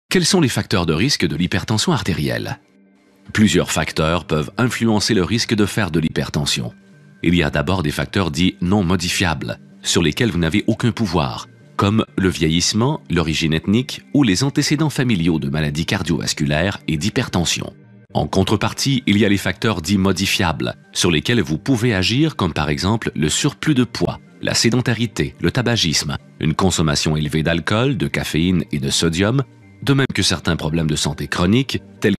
Quels sont les facteurs de risque de l'hypertension artérielle? Plusieurs facteurs peuvent influencer le risque de faire de l'hypertension. Il y a d'abord des facteurs dits non modifiables, sur lesquels vous n'avez aucun pouvoir, comme le vieillissement, l'origine ethnique ou les antécédents familiaux de maladies cardiovasculaires et d'hypertension. En contrepartie, il y a les facteurs dits modifiables, sur lesquels vous pouvez agir, comme par exemple le surplus de poids, la sédentarité, le tabagisme, une consommation élevée d'alcool, de caféine et de sodium, de même que certains problèmes de santé chroniques, tels